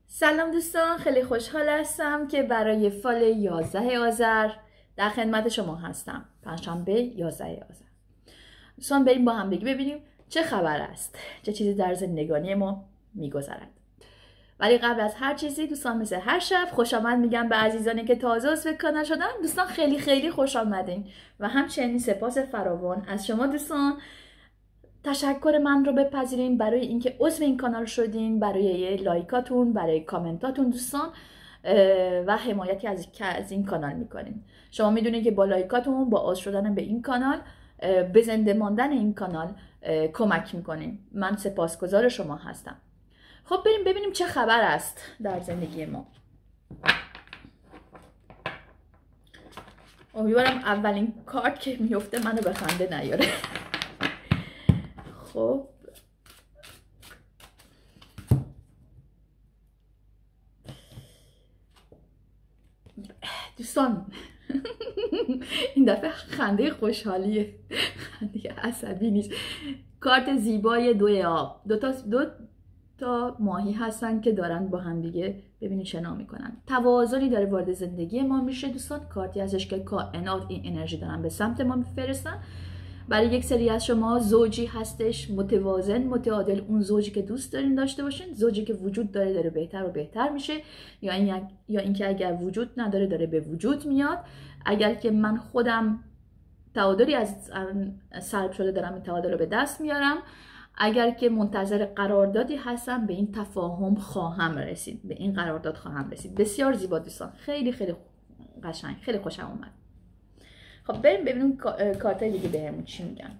سلام دوستان، خیلی خوشحال هستم که برای فال 11 آذر در خدمت شما هستم. پنجشنبه 11 آذر. دوستان بریم با هم ببینیم چه خبر است، چه چیزی در زندگانی ما میگذرد. ولی قبل از هر چیزی دوستان مثل هر شب خوش آمد میگم به عزیزانی که تازه عضو کانال شدن. دوستان خیلی خوش آمدین و همچنین سپاس فراوان از شما دوستان. تشکر من رو بپذیرین برای اینکه عضو این کانال شدین، برای لایکاتون، برای کامنتاتون دوستان و حمایتی از این کانال میکنین. شما میدونید که با لایکاتون، با عضو شدن به این کانال، به زنده ماندن این کانال کمک میکنین. من سپاسگزار شما هستم. خب بریم ببینیم چه خبر است در زندگی ما. امیدوارم اولین کارت که میفته منو به خنده نیاره. خب دوستان این دفعه خنده خوشحالیه، خنده عصبی نیست. کارت زیبای 2 آب، دو تا ماهی هستن که دارن با هم دیگه ببینید شنا میکنن. توازنی داره وارد زندگی ما میشه دوستان. کارتی ازش که کائنات این انرژی دارن به سمت ما میفرستن. برای یک سری از شما زوجی هستش متوازن، متعادل، اون زوجی که دوست دارین داشته باشین، زوجی که وجود داره بهتر و بهتر میشه، یا اینکه اگر وجود نداره داره به وجود میاد. اگر که من خودم تعادلی از سلب شده دارم این تعادل رو به دست میارم. اگر که منتظر قراردادی هستم به این تفاهم خواهم رسید، به این قرارداد خواهم رسید. بسیار زیبا دوستان، خیلی قشنگ، خیلی خوشم اومد. خب بریم ببینیم کارتای دیگه بهمون چی میگن.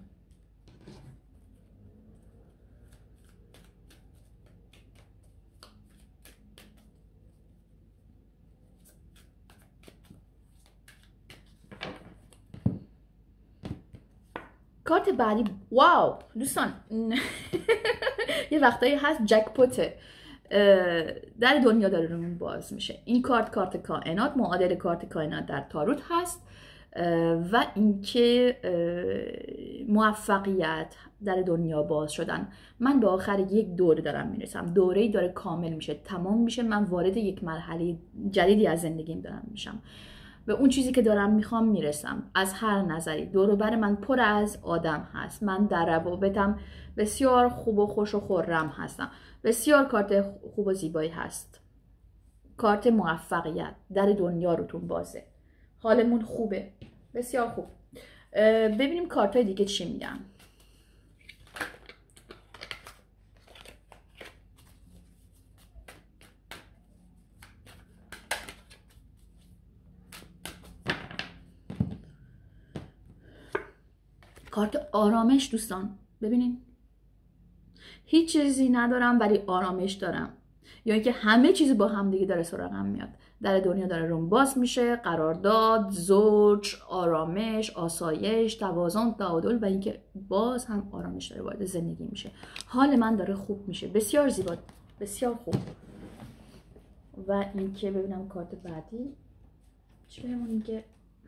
کارت بعدی، واو دوستان یه وقتایی هست جکپوته در دنیا داره رومون باز میشه. این کارت کائنات، معادل کارت کائنات در تاروت هست و اینکه موفقیت در دنیا باز شدن. من به آخر یک دوره دارم میرسم، دوره‌ای داره کامل میشه، تمام میشه، من وارد یک مرحله جدیدی از زندگیم دارم میشم. به اون چیزی که دارم میخوام میرسم از هر نظری. دور و بر من پر از آدم هست، من در روابطم بسیار خوب و خوش و خرم هستم. بسیار کارت خوب و زیبایی هست. کارت موفقیت در دنیا روتون بازه، حالمون خوبه، بسیار خوب. ببینیم کارتای دیگه چی میگن. کارت آرامش دوستان، ببینین هیچ چیزی ندارم ولی آرامش دارم، یا اینکه همه چیز با هم دیگه داره سراغم میاد. در دنیا داره روم باز میشه، قرارداد، زوج، آرامش، آسایش، توازن، تعادل و اینکه باز هم آرامش داره وارد زندگی میشه. حال من داره خوب میشه، بسیار زیبا، بسیار خوب. و اینکه ببینم کارت بعدی چی بهمون میگه.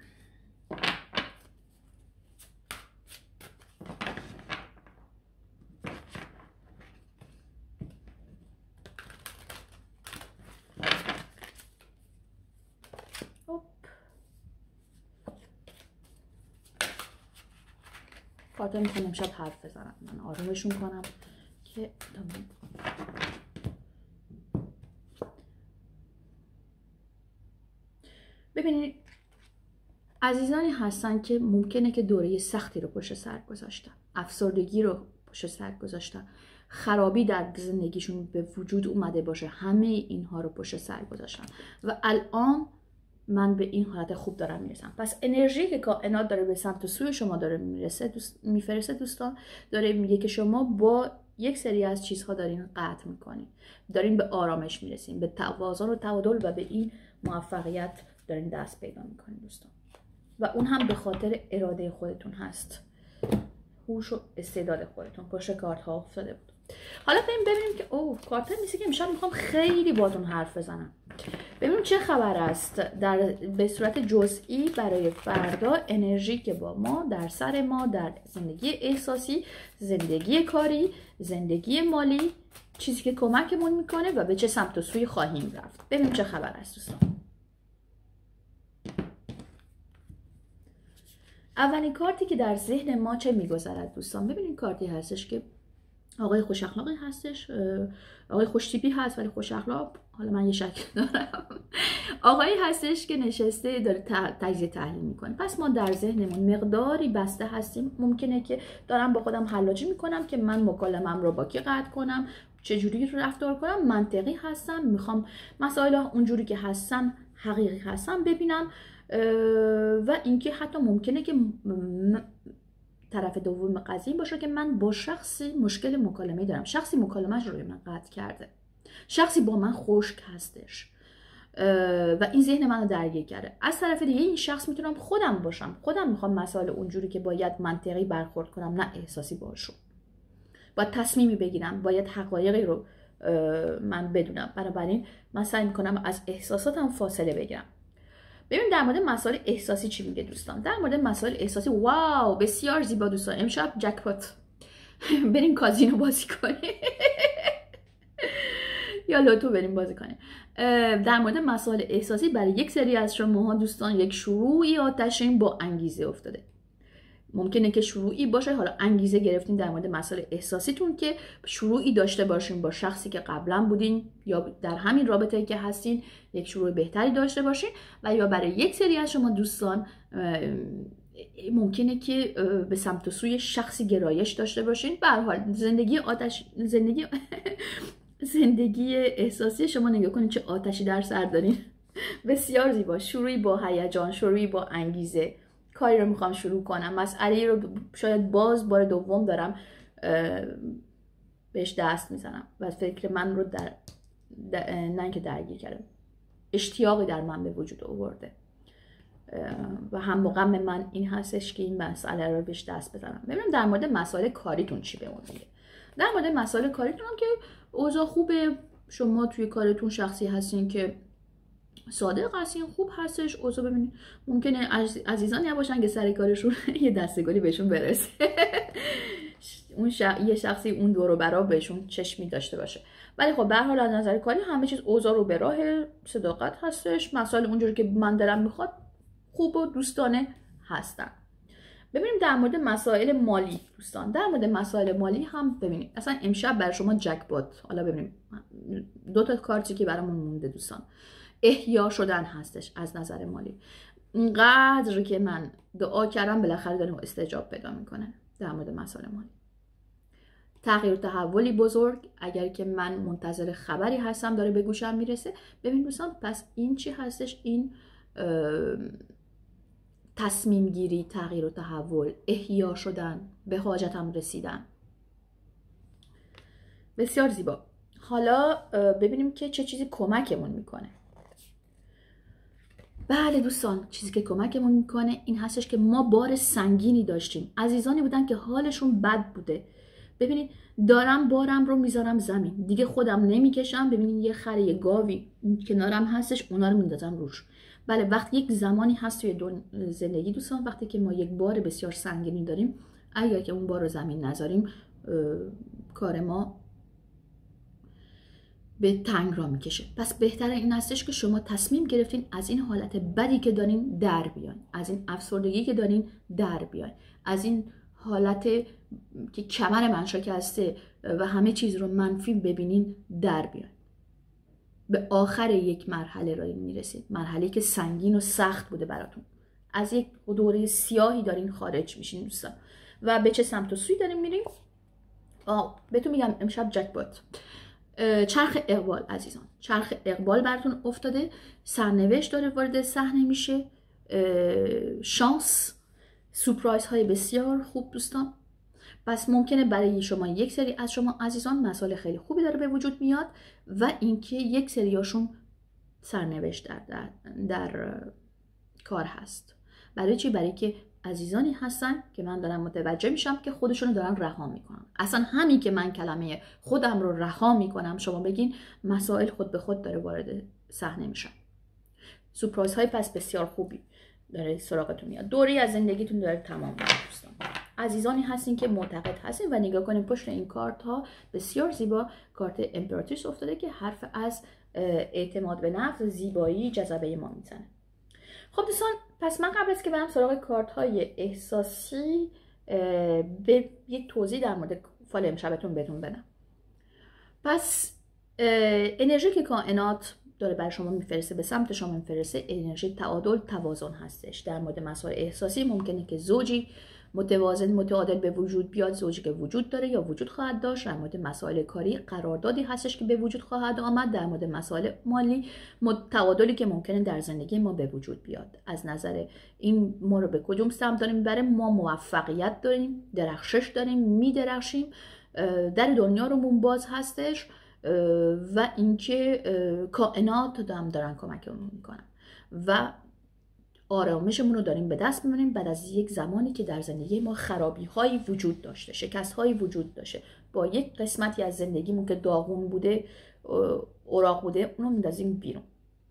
کارتا میخوام امشب حرف بزنم، من آرومشون کنم که ببینید عزیزانی هستن که ممکنه که دوره سختی رو پشت سر گذاشتن، افسردگی رو پشت سر گذاشتن، خرابی در زندگیشون به وجود اومده باشه، همه اینها رو پشت سر گذاشتن و الان من به این حالت خوب دارم میرسم. پس انرژی که کائنات داره به سمت سوی شما داره میفرسته دوستان، داره میگه که شما با یک سری از چیزها دارین قطع میکنین، دارین به آرامش میرسین، به توازن و تعادل و به این موفقیت دارین دست پیدا میکنین دوستان. و اون هم به خاطر اراده خودتون هست، هوش و استعداد خودتون. پشت کارت ها افتاده بود. حالا ببینیم که کارت نیست که امشب میخوام خیلی باهاتون حرف بزنم. ببینیم چه خبر است به صورت جزئی برای فردا. انرژی که با ما در سر ما در زندگی احساسی، زندگی کاری، زندگی مالی چیزی که کمکمون میکنه و به چه سمت و سوی خواهیم رفت. ببینیم چه خبر است دوستان. اولین کارتی که در ذهن ما چه میگذرد دوستان؟ ببینید کارتی هستش که آقای خوش اخلاقی هستش، آقای خوش تیپی هست ولی خوش اخلاق. حالا من یه شک دارم. آقایی هستش که نشسته داره تجزیه تحلیل میکنه. پس ما در ذهنمون مقداری بسته هستیم. ممکنه که دارم با خودم حلاجی میکنم که من مکالمه‌ام رو با کی قطع کنم، چجوری رفتار کنم، منطقی هستم، میخوام مسائل اونجوری که هستن حقیقی هستن ببینم، و اینکه حتی ممکنه که طرف دوم قضیه باشه که من با شخصی مشکل مکالمه دارم، شخصی مکالمه‌اش رو من قطع کرده، شخصی با من خشک هستش و این ذهن منو درگیر کرده. از طرف دیگه این شخص میتونم خودم باشم، خودم میخوام مسائل اونجوری که باید منطقی برخورد کنم نه احساسی باشم، باید تصمیمی بگیرم، باید حقایقی رو من بدونم. بنابراین من سعی میکنم از احساساتم فاصله بگیرم. ببین در مورد مسائل احساسی چی میگه دوستان. در مورد مسائل احساسی واو بسیار زیبا دوستان. امشب جکپات بریم کازینو بازی کنیم یا لوتو بریم بازی کنیم. در مورد مسائل احساسی برای یک سری از شما دوستان یک شروعی آتشین با انگیزه افتاده. ممکنه که شروعی باشه، حالا انگیزه گرفتین در مورد مسائل احساسیتون که شروعی داشته باشین با شخصی که قبلا بودین یا در همین رابطه‌ای که هستین یک شروع بهتری داشته باشین، و یا برای یک سری از شما دوستان ممکنه که به سمت و سوی شخصی گرایش داشته باشین. به هر حال زندگی احساسی شما نگاه کنید چه آتشی در سر دارین. بسیار زیبا. شروعی با هیجان، شروعی با انگیزه، کاری رو میخوام شروع کنم، مسئله رو شاید باز بار دوم دارم بهش دست میزنم و فکر من رو نه اینکه درگیر کردم، اشتیاقی در من به وجود آورده و هم غم من این هستش که این مسئله رو بهش دست بزنم. ببینیم در مورد مسائل کاریتون چی بهمون میگه. در مورد مسائل کاریتون هم که اوضاع خوبه، شما توی کارتون شخصی هستین که صادق هستین، خوب هستش اوضاع. ببینید ممکنه عزیزانی باشن که سر کارشون یه دستگلی بهشون برسه یه شخصی اون دور و برا بهشون چشمی داشته باشه، ولی خب به هر حال از نظر کاری همه چیز اوضاع رو به راه، صداقت هستش، مسائل اونجوری که من دلم میخواد خوب و دوستانه هستن. ببینیم در مورد مسائل مالی دوستان. در مورد مسائل مالی هم ببینید اصلا امشب برای شما جکپات. حالا ببینیم دو تا کارتی که برامون مونده دوستان. احیا شدن هستش از نظر مالی. اینقدر که من دعا کردم بالاخره داریم استجاب پیدا میکنه در مورد مسائل مالی. تغییر و تحولی بزرگ اگر که من منتظر خبری هستم داره به گوشم میرسه. ببین دوستان پس این چی هستش؟ این تصمیم گیری، تغییر و تحول، احیا شدن، به حاجتم رسیدن. بسیار زیبا. حالا ببینیم که چه چیزی کمکمون میکنه. بله دوستان، چیزی که کمکمون میکنه این هستش که ما بار سنگینی داشتیم، عزیزانی بودن که حالشون بد بوده. ببینید دارم بارم رو میذارم زمین، دیگه خودم نمیکشم. ببینید یه خر، یه گاوی کنارم هستش، اونا رو میندازم روش. بله وقتی یک زمانی هست توی زندگی دوستان، وقتی که ما یک بار بسیار سنگینی داریم، اگر که اون بار رو زمین نذاریم کار ما به تنگ را میکشه. پس بهتره این هستش که شما تصمیم گرفتین از این حالت بدی که دارین در بیاین، از این افسردگی که دارین در بیاین، از این حالت که کمر من شکسته و همه چیز رو منفی ببینین در بیاین. به آخر یک مرحله را میرسید، مرحله که سنگین و سخت بوده براتون. از یک دوره سیاهی دارین خارج میشین دوستان. و به چه سمت و سوی دارین میرین؟ بهتون میگم امشب جکپات. چرخ اقبال عزیزان، چرخ اقبال براتون افتاده، سرنوشت داره وارد صحنه میشه، شانس، سورپرایز های بسیار خوب دوستان. پس ممکنه برای شما یک سری از شما عزیزان مسائل خیلی خوبی داره به وجود میاد و اینکه یک سریاشون سرنوشت در کار هست. برای چی؟ برای که عزیزانی هستن که من دارم متوجه میشم که خودشونو دارن رها میکنن. اصلا همین که من کلمه خودم رو رها میکنم، شما بگین مسائل خود به خود داره وارد صحنه میشن. سورپرایز های پس بسیار خوبی داره سراغتون میاد. دوری از زندگیتون داره تمام میشه دوستان. عزیزانی هستین که معتقد هستین و نگاه کنیم پشت این کارت ها بسیار زیبا کارت امپراتریس افتاده که حرف از اعتماد به نفس، زیبایی، جذبه ما میزنه. خب دوستان، پس من قبل از که برم سراغ کارت های احساسی به یک توضیح در مورد فال امشبتون بهتون بدم. پس انرژی که کائنات داره برای شما میفرسته، به سمت شما میفرسته، انرژی تعادل، توازن هستش. در مورد مسائل احساسی ممکنه که زوجی متوازن، متعادل به وجود بیاد، زوجی که وجود داره یا وجود خواهد داشت. در مورد مسائل کاری قراردادی هستش که به وجود خواهد آمد. در مورد مسائل مالی تعادلی که ممکنه در زندگی ما به وجود بیاد. از نظر این ما رو به کدوم سمت داره میبره؟ ما موفقیت داریم، درخشش داریم، میدرخشیم، در دنیا رومون باز هستش و اینکه کائنات هم دارن کمکمون میکنن و آرامشمون رو داریم به دست میبریم بعد از یک زمانی که در زندگی ما خرابی هایی وجود داشته، شکست هایی وجود داشته. با یک قسمتی از زندگیمون که داغون بوده، اوراق بوده، اونو میندازیم بیرون.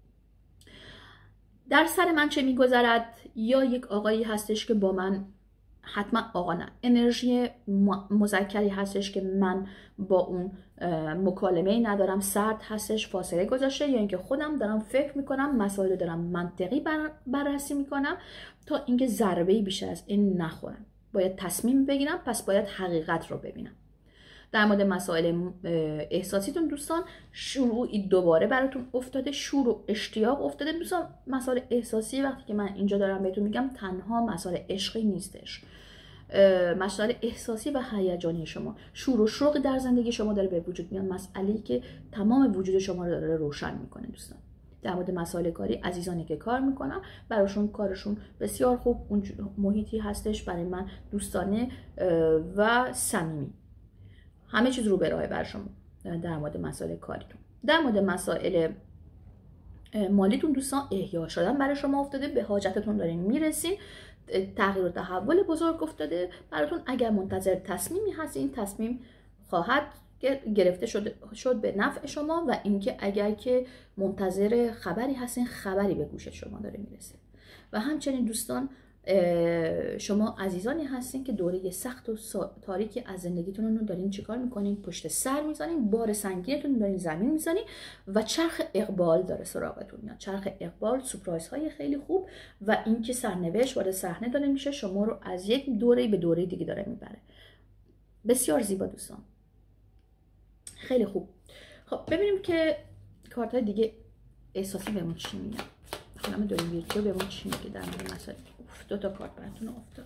در سر من چه میگذرد؟ یا یک آقایی هستش که با من، حتما آقا نه، انرژی مذکری هستش که من با اون مکالمه ندارم، سرد هستش، فاصله گذاشته، یا اینکه خودم دارم فکر میکنم، مسائل دارم منطقی بررسی میکنم تا اینکه ضربه‌ای بیشتر از این نخورم. باید تصمیم بگیرم، پس باید حقیقت رو ببینم. در مورد مسائل احساسیتون دوستان، شروعی دوباره براتون افتاده، شور و اشتیاق افتاده. دوستان مسائل احساسی وقتی که من اینجا دارم بهتون میگم تنها مسائل عشقی نیستش، مسائل احساسی و هیجانی شما، شور و شوقی در زندگی شما داره به وجود میاد، مسئله‌ای که تمام وجود شما رو داره روشن میکنه. دوستان در مورد مسائل کاری، عزیزانی که کار میکنن براشون کارشون بسیار خوب، اون محیطی هستش برای من دوستانه و صمیمی، همه چیز رو به راه بر شما. در مورد مسائل کاریتون، در مورد مسائل مالیتون دوستان، احیا شدن برای شما افتاده، به حاجتتون دارین میرسین، تغییر و تحول بزرگ افتاده براتون. اگر منتظر تصمیمی هست، این تصمیم خواهد گرفته شد به نفع شما، و اینکه اگر که منتظر خبری هستین، خبری به گوش شما داره میرسه. و همچنین دوستان، شما عزیزانی هستین که دوره سخت و تاریکی از زندگیتون رو دارین چیکار میکنین؟ پشت سر میزنین، بار سنگینتون دارین زمین میزنین و چرخ اقبال داره سراغتون میاد. چرخ اقبال، سورپرایز های خیلی خوب و اینکه سرنوشت وارد صحنه داره میشه، شما رو از یک دوره به دوره دیگه داره میبره. بسیار زیبا دوستان، خیلی خوب. خب ببینیم که کارت های دیگه احساسی بهمون چی میگن. خانم داریم ویرتو بهمون چی میگه در مورد مسائل. دو تا کارت براتون افتاد.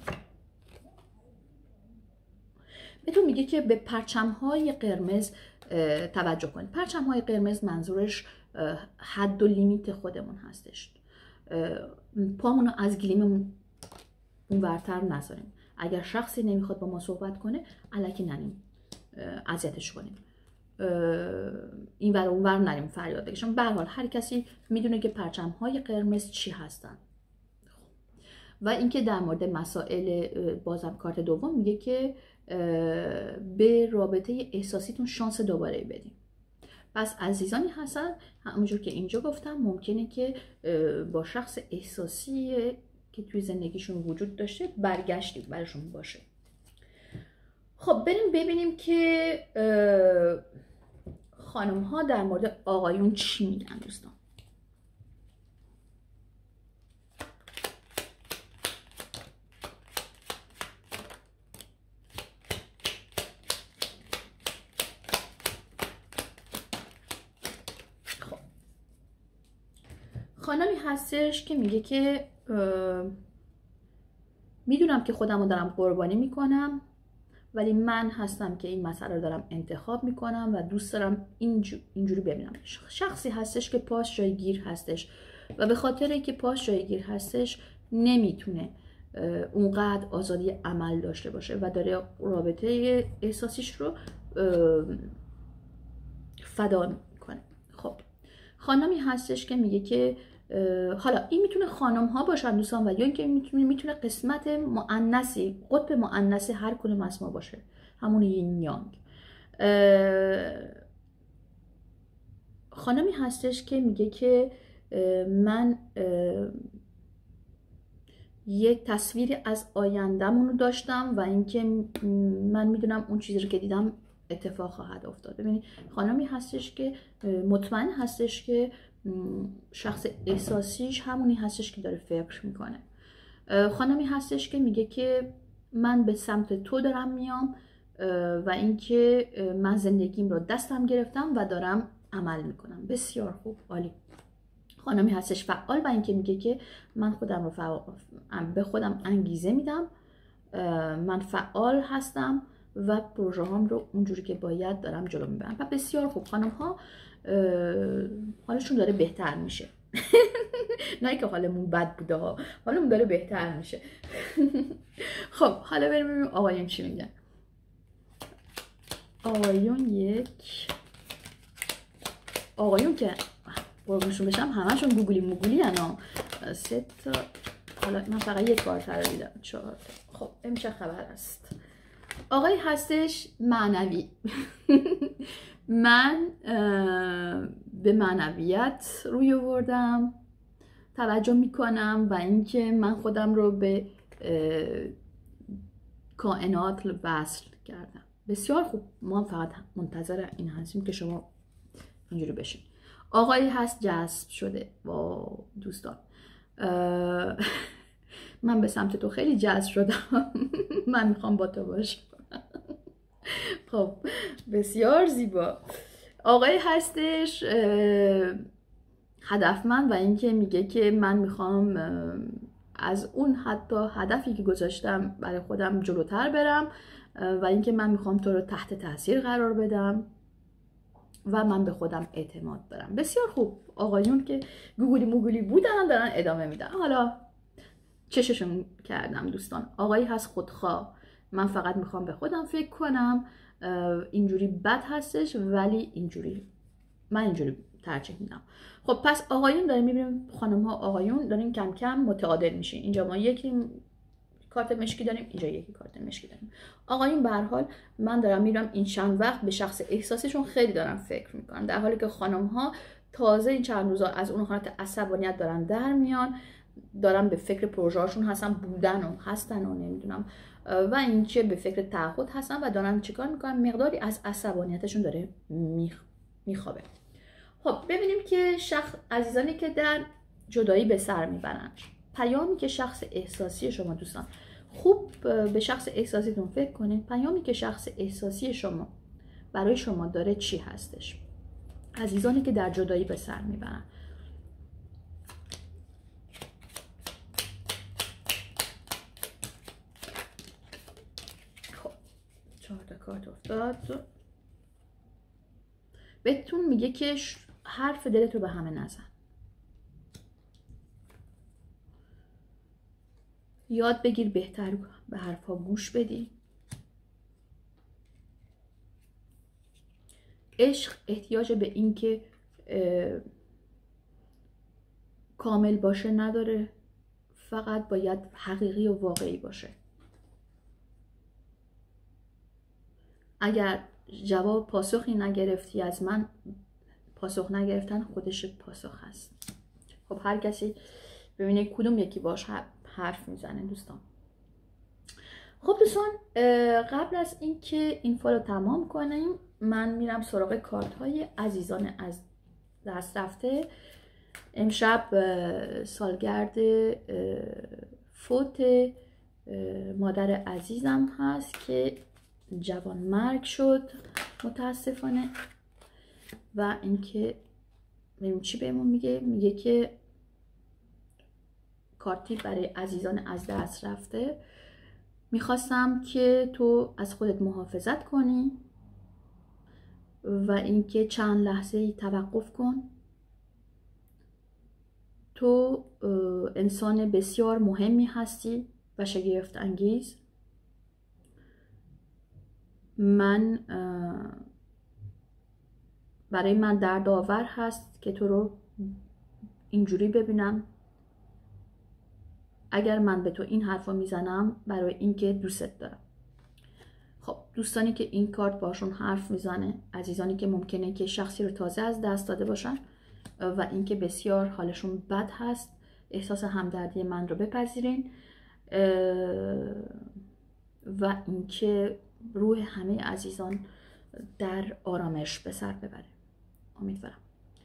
بهتون میگه که به پرچم‌های قرمز توجه کنید. پرچم‌های قرمز منظورش حد و لیمیت خودمون هستش. پامونو از گلیممون اونورتر نذاریم. اگر شخصی نمیخواد با ما صحبت کنه، الکی نریم اذیتش کنیم. این ور اون ور نریم فریاد بکشیم. به هر حال هر کسی میدونه که پرچم‌های قرمز چی هستن. و اینکه در مورد مسائل، بازم کارت دوم میگه که به رابطه احساسیتون شانس دوباره بدیم. پس عزیزانی هستن، همونجور که اینجا گفتم، ممکنه که با شخص احساسی که توی زندگیشون وجود داشته برگشتی براشون باشه. خب بریم ببینیم که خانم ها در مورد آقایون چی میگن دوستان. خانمی هستش که میگه که میدونم که خودم رو دارم قربانی میکنم، ولی من هستم که این مسئله رو دارم انتخاب میکنم و دوست دارم اینجوری ببینم. شخصی هستش که پاش جای گیر هستش و به خاطر اینکه پاش جای گیر هستش نمیتونه اونقدر آزادی عمل داشته باشه و داره رابطه احساسیش رو فدا میکنه. خب خانمی هستش که میگه که حالا این میتونه خانم ها باشن دوستان، و یا اینکه میتونه قسمت مؤنثی، قطب مؤنثی هر کدوم از ما باشه، همون یین یانگ. خانمی هستش که میگه که من یک تصویری از آینده‌مون رو داشتم و اینکه من میدونم اون چیزی رو که دیدم اتفاق خواهد افتاد. ببینید خانمی هستش که مطمئن هستش که شخص احساسیش همونی هستش که داره فکر میکنه. خانمی هستش که میگه که من به سمت تو دارم میام و اینکه من زندگیم رو دستم گرفتم و دارم عمل میکنم. بسیار خوب، عالی. خانمی هستش فعال و اینکه میگه که من خودم رو به خودم انگیزه میدم، من فعال هستم و پروژه هام رو اونجوری که باید دارم جلو میبرم. و بسیار خوب، خانم ها حالشون داره بهتر میشه. نه که حالمون بد بوده ها، حالمون داره بهتر میشه. خب حالا بریم ببینیم آقایون چی میگن. آقایون که قربونشون بشم همشون گوگلی موگولی انا 3 تا. حالا من فقط یک کارت رو دیدم، 4 تا. خب این چه خبر است؟ آقای هستش معنوی. من به معنویت روی آوردم، توجه میکنم و اینکه من خودم رو به کائنات وصل کردم. بسیار خوب، ما فقط منتظر این هستیم که شما اینجوری بشین. آقایی هست جذب شده با دوستان. من به سمت تو خیلی جذب شدم. من میخوام با تو باشم. خب بسیار زیبا. آقایی هستش هدفمند و اینکه میگه که من میخوام از اون حتی هدفی که گذاشتم برای خودم جلوتر برم و اینکه من میخوام تو رو تحت تاثیر قرار بدم و من به خودم اعتماد دارم. بسیار خوب. آقایون که گوگلی موگلی بودن دارن ادامه میدن. حالا چششون کردم دوستان. آقایی هست خودخواه، من فقط میخوام به خودم فکر کنم، اینجوری بد هستش ولی اینجوری من اینجوری ترجیح میدم. خب پس آقایون داریم میبینیم، خانم ها آقایون داریم کم کم متعادل میشین. اینجا ما یکی کارت مشکی داریم، اینجا یکی کارت مشکی داریم. آقایون به هر حال من دارم میرم این چند وقت به شخص احساسشون خیلی دارن فکر میکنن، در حالی که خانم ها تازه این چند روزا از اون حالت عصبانیت دارن در میان، دارن به فکر پروژه‌هاشون هستن و نمیدونم و اینکه به فکر تعهد هستن و دارن چیکار میکنن، مقداری از عصبانیتشون داره میخوابه. خب ببینیم که عزیزانی که در جدایی به سر میبرن، پیامی که شخص احساسی شما، دوستان خوب به شخص احساسیتون فکر کنین، پیامی که شخص احساسی شما برای شما داره چی هستش؟ عزیزانی که در جدایی به سر میبرن. خب 4 تا کارت افتاد. بهتون میگه که حرف دلت رو به همه نزن. یاد بگیر بهتر به حرفا گوش بدی. عشق احتیاج به این که کامل باشه نداره، فقط باید حقیقی و واقعی باشه. اگر جواب پاسخی نگرفتی از من، پاسخ نگرفتن خودش پاسخ هست. خب هر کسی ببینه کدوم یکی باش حرف میزنه دوستان. خب دوستان قبل از اینکه این فالو تمام کنیم من میرم سراغ کارت های عزیزان از دست رفته. امشب سالگرد فوت مادر عزیزم هست که جوان مرگ شد متاسفانه. و اینکه ببینیم چی بهمون میگه که کارتی برای عزیزان از دست رفته. میخواستم که تو از خودت محافظت کنی و اینکه چند لحظه توقف کن. تو انسان بسیار مهمی هستی و شگفت انگیز. برای من دردآور هست که تو رو اینجوری ببینم. اگر من به تو این حرفا میزنم برای اینکه دوستت دارم. خب دوستانی که این کارت باشون حرف میزنه، عزیزانی که ممکنه که شخصی رو تازه از دست داده باشن و اینکه بسیار حالشون بد هست، احساس همدردی من رو بپذیرین و اینکه روح همه عزیزان در آرامش به سر ببره. امیدوارم.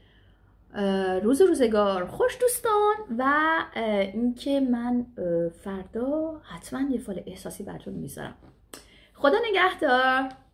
روزگار خوش دوستان، و اینکه من فردا حتما یه فال احساسی براتون میذارم. خدا نگهدار.